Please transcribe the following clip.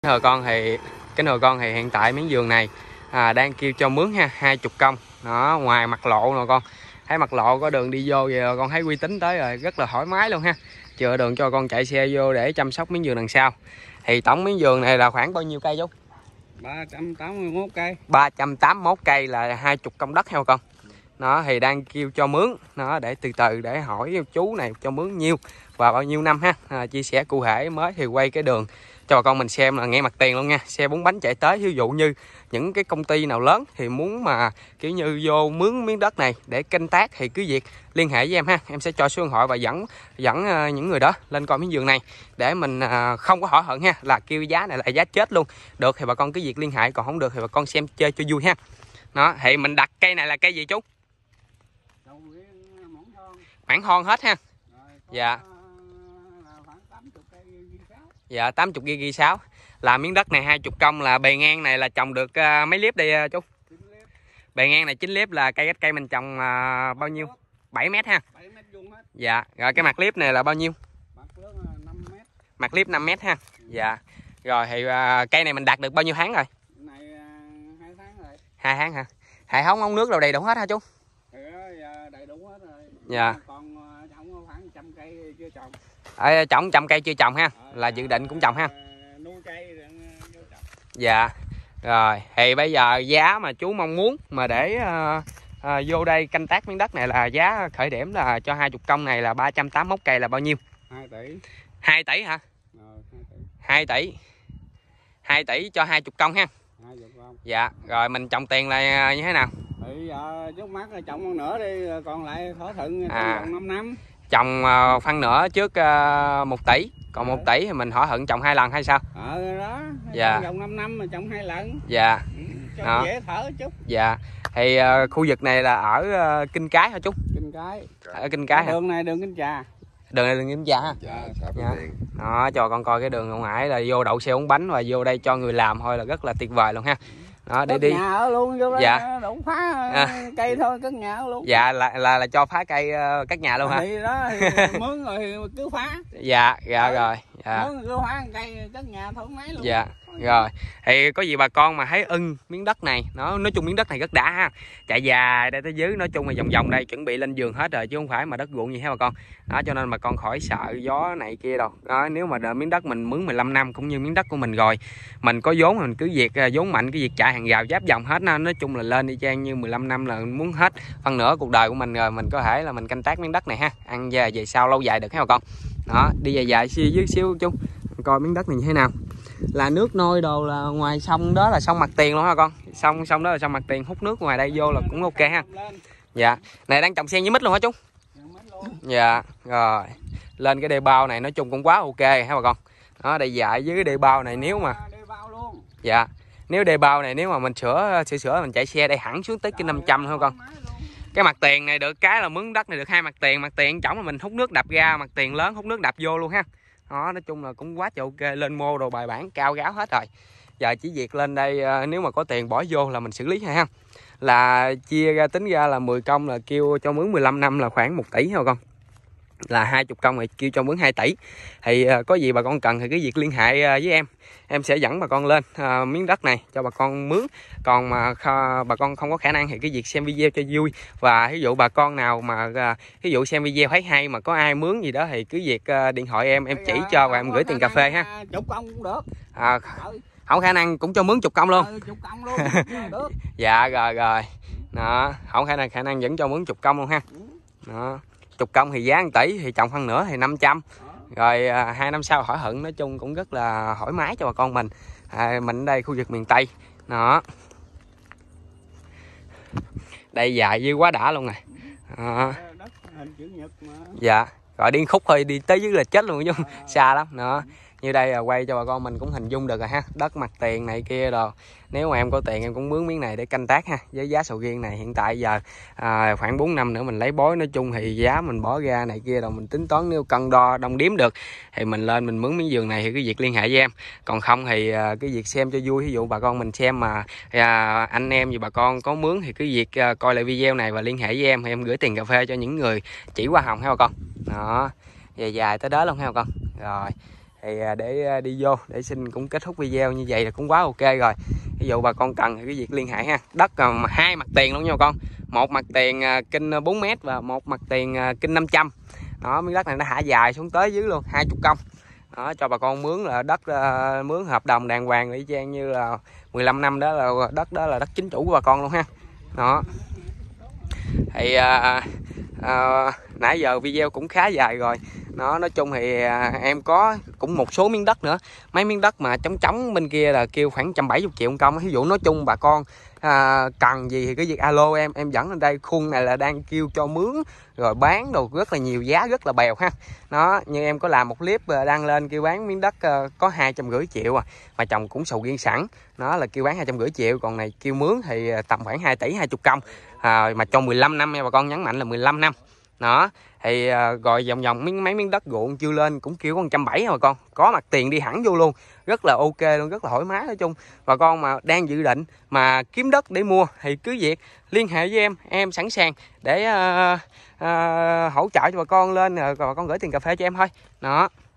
Kính thưa con thì hiện tại miếng giường này đang kêu cho mướn ha, 20 công. Đó, ngoài mặt lộ rồi con thấy mặt lộ có đường đi vô vậy con thấy uy tín tới rồi, rất là thoải mái luôn ha. Chừa đường cho con chạy xe vô để chăm sóc miếng giường đằng sau. Thì tổng miếng giường này là khoảng bao nhiêu cây chú? 381 cây. 381 cây là 20 công đất heo con. Nó thì đang kêu cho mướn, nó để từ từ để hỏi chú này cho mướn nhiêu và bao nhiêu năm ha. Chia sẻ cụ thể mới thì quay cái đường cho bà con mình xem là nghe mặt tiền luôn nha. Xe 4 bánh chạy tới, ví dụ như những cái công ty nào lớn thì muốn mà kiểu như vô mướn miếng đất này để canh tác thì cứ việc liên hệ với em ha. Em sẽ cho số điện thoại và dẫn những người đó lên coi miếng giường này để mình không có hối hận ha, là kêu giá này là giá chết luôn. Được thì bà con cứ việc liên hệ, còn không được thì bà con xem chơi cho vui ha. Đó, thì mình đặt cây này là cây gì chú? Mãn thon hết ha. Dạ. Dạ 80 ghi 6. Là miếng đất này 20 công, là bề ngang này là trồng được mấy liếp đây chú? Bề ngang này 9 liếp, là cây mình trồng bao nhiêu? 7 mét ha. 7 mét vuông hết. Dạ, rồi cái mặt liếp này là bao nhiêu? Mặt liếp 5 mét ha. Dạ. Rồi thì cây này mình đặt được bao nhiêu tháng rồi? Này 2 tháng rồi. 2 tháng hả? Hệ thống ống nước đâu đầy đủ hết hả chú? Đầy đủ hết rồi. Dạ. Còn trồng khoảng 100 cây chưa trồng. Trồng 100 cây chưa trồng ha, là dự định cũng trồng ha. Nuôi cây rồi trồng. Dạ. Rồi thì bây giờ giá mà chú mong muốn mà để vô đây canh tác miếng đất này là giá khởi điểm là cho 20 công này là 381 cây là bao nhiêu? 2 tỷ. 2 tỷ hả? 2 tỷ. 2 tỷ cho 20 công ha. 20 công. Dạ. Rồi mình trồng tiền là như thế nào? Bây giờ trước mắt là trồng phân nữa đi, còn lại thỏa thuận trong 5 năm. Trồng phân nữa trước 1 tỷ, còn 1 tỷ thì mình thỏa thuận trồng 2 lần hay sao? Đó. Dạ. Trồng 5 năm mà trồng 2 lần. Dạ. Cho đó. Dễ thở chút. Dạ. Thì khu vực này là ở Kinh Cái hả chú? Kinh Cái. Ở Kinh Cái hả? Đường này đường Kinh Trà. Đường này đường Kinh Trà ha. Dạ. Đó, cho con coi cái đường ngoài là vô đậu xe 4 bánh và vô đây cho người làm thôi là rất là tuyệt vời luôn ha. Đó, để đi. Nhà ở luôn vô đây. Dạ. Đụng phá cây thôi, cất nhà ở luôn. Dạ là cho phá cây cắt nhà luôn hả? Thì đó thì mướn rồi thì cứ phá. Dạ rồi. Dạ. Mướn cứ phá cây cất nhà thoải mái luôn. Dạ. Rồi thì có gì bà con mà thấy ưng miếng đất này, nói chung miếng đất này rất đã ha, chạy dài đây tới dưới, nói chung là vòng vòng đây chuẩn bị lên giường hết rồi chứ không phải mà đất ruộng gì hết bà con. Đó, cho nên bà con khỏi sợ gió này kia đâu. Đó, nếu mà đợi miếng đất mình mướn 15 năm cũng như miếng đất của mình rồi, mình có vốn mình cứ việc vốn mạnh, cái việc chạy hàng rào giáp vòng hết, nói chung là lên y chang như 15 năm là muốn hết phân nửa cuộc đời của mình rồi, mình có thể là mình canh tác miếng đất này ha, ăn về sau lâu dài được ha bà con. Đó, đi dài dưới xíu chú coi miếng đất này như thế nào. Là nước nôi đồ là ngoài sông đó là sông Mặt Tiền luôn hả con? Sông đó là sông Mặt Tiền, hút nước ngoài đây vô là cũng ok ha. Dạ. Này đang trồng sen với mít luôn hả chú? Dạ. Rồi. Lên cái đê bao này nói chung cũng quá ok hả bà con. Đó, đây dại dưới cái đê bao này nếu mà dạ, nếu đê bao này nếu mà mình sửa mình chạy xe đây hẳn xuống tới cái 500 thôi con. Cái mặt tiền này được cái là mướn đất này được 2 mặt tiền trỏng là mình hút nước đập ra, mặt tiền lớn hút nước đập vô luôn ha. Đó, nói chung là cũng quá trời ok, lên mô đồ bài bản cao ráo hết rồi. Giờ chỉ việc lên đây nếu mà có tiền bỏ vô là mình xử lý ha. Là chia ra tính ra là 10 công là kêu cho mướn 15 năm là khoảng 1 tỷ thôi con. Là 20 công thì kêu cho mướn 2 tỷ. Thì có gì bà con cần thì cứ việc liên hệ với em sẽ dẫn bà con lên miếng đất này cho bà con mướn. Còn mà bà con không có khả năng thì cái việc xem video cho vui. Và ví dụ bà con nào mà ví dụ xem video thấy hay mà có ai mướn gì đó thì cứ việc điện thoại em chỉ cho và em gửi tiền cà phê ha. Chục công cũng được. Không khả năng cũng cho mướn 10 công luôn. 10 công luôn được. Dạ rồi. Đó, không khả năng vẫn cho mướn 10 công luôn ha. Đó. 10 công thì giá 1 tỷ thì trồng phân nữa thì 500. Rồi 2 năm sau hỏi hận, nói chung cũng rất là thoải mái cho bà con mình. Mình ở đây khu vực miền Tây. Đó. Đây dài dưới quá đã luôn nè. Dạ. Rồi đi khúc thôi, đi tới dưới là chết luôn chứ xa lắm. Đó. Như đây là quay cho bà con mình cũng hình dung được rồi ha. Đất mặt tiền này kia rồi. Nếu mà em có tiền em cũng mướn miếng này để canh tác ha. Với giá sầu riêng này hiện tại giờ khoảng 4 năm nữa mình lấy bói, nói chung thì giá mình bỏ ra này kia rồi mình tính toán nếu cân đo đong đếm được thì mình lên mình mướn miếng giường này thì cái việc liên hệ với em. Còn không thì cái việc xem cho vui, ví dụ bà con mình xem mà anh em gì bà con có mướn thì cứ việc coi lại video này và liên hệ với em thì em gửi tiền cà phê cho những người chỉ hoa hồng ha bà con. Đó. Dài tới đó luôn ha bà con. Rồi. Thì để đi vô để xin cũng kết thúc video như vậy là cũng quá ok rồi. Ví dụ bà con cần thì cái việc liên hệ ha. Đất hai mặt tiền luôn nha bà con, một mặt tiền kinh 4m và một mặt tiền kinh 500. Đó, miếng đất này nó hạ dài xuống tới dưới luôn 20 công. Đó, cho bà con mướn là đất mướn hợp đồng đàng hoàng y chang như là 15 năm đó, là đất đó là đất chính chủ của bà con luôn ha. Đó thì nãy giờ video cũng khá dài rồi. Nó nói chung thì em có cũng một số miếng đất nữa, mấy miếng đất mà trống bên kia là kêu khoảng 170 triệu công. Ví dụ nói chung bà con cần gì thì cái việc alo em dẫn lên đây. Khuôn này là đang kêu cho mướn rồi bán đồ rất là nhiều, giá rất là bèo ha. Nó như em có làm một clip đăng lên kêu bán miếng đất có 250 triệu mà chồng cũng sầu riêng sẵn, nó là kêu bán 250 triệu, còn này kêu mướn thì tầm khoảng 2 tỷ 20 công mà trong 15 năm nha bà con, nhấn mạnh là 15 năm. Đó thì rồi vòng mấy miếng đất ruộng chưa lên cũng kêu có 170 bà con, có mặt tiền đi hẳn vô luôn, rất là ok luôn, rất là thoải mái. Nói chung bà con mà đang dự định mà kiếm đất để mua thì cứ việc liên hệ với em sẵn sàng để hỗ trợ cho bà con lên, rồi bà con gửi tiền cà phê cho em thôi. Đó.